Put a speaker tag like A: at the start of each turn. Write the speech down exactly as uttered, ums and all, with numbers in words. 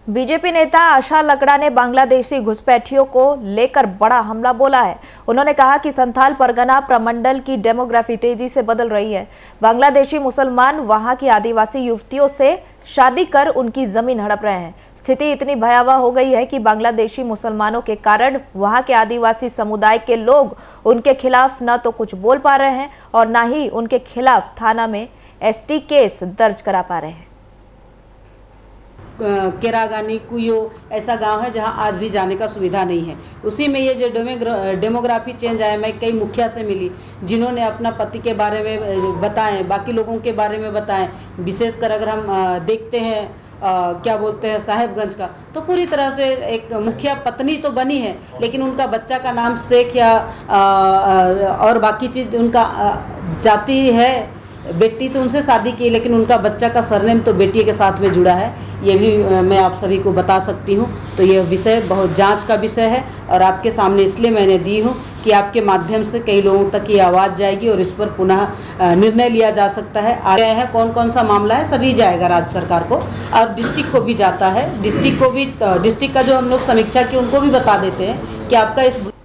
A: BJP नेता आशा लकड़ा ने बांग्लादेशी घुसपैठियों को लेकर बड़ा हमला बोला है। उन्होंने कहा कि संथाल परगना प्रमंडल की डेमोग्राफी तेजी से बदल रही है। बांग्लादेशी मुसलमान वहां की आदिवासी युवतियों से शादी कर उनकी जमीन हड़प रहे हैं। स्थिति इतनी भयावह हो गई है कि बांग्लादेशी मुसलमानों के कारण वहां के आदिवासी समुदाय के लोग उनके खिलाफ न तो कुछ बोल पा रहे हैं और न ही उनके खिलाफ थाना में एसटी केस दर्ज करा पा रहे हैं।
B: केरागानी कुयो ऐसा गांव है जहां आज भी जाने का सुविधा नहीं है। उसी में ये जो डेमोग्राफी चेंज आया, मैं कई मुखिया से मिली जिन्होंने अपना पति के बारे में बताएं, बाकी लोगों के बारे में बताएं। विशेषकर अगर हम देखते हैं आ, क्या बोलते हैं साहेबगंज का, तो पूरी तरह से एक मुखिया पत्नी तो बनी है, लेकिन उनका बच्चा का नाम शेख या आ, आ, और बाकी चीज़ उनका आ, जाति है। बेटी तो उनसे शादी की, लेकिन उनका बच्चा का सरनेम तो बेटी के साथ में जुड़ा है। ये भी मैं आप सभी को बता सकती हूँ। तो ये विषय बहुत जांच का विषय है और आपके सामने इसलिए मैंने दी हूँ कि आपके माध्यम से कई लोगों तक ये आवाज़ जाएगी और इस पर पुनः निर्णय लिया जा सकता है। आगे है कौन कौन सा मामला है, सभी जाएगा राज्य सरकार को और डिस्ट्रिक्ट को भी जाता है। डिस्ट्रिक्ट को भी डिस्ट्रिक्ट का जो हम लोग समीक्षा की उनको भी बता देते हैं कि आपका इस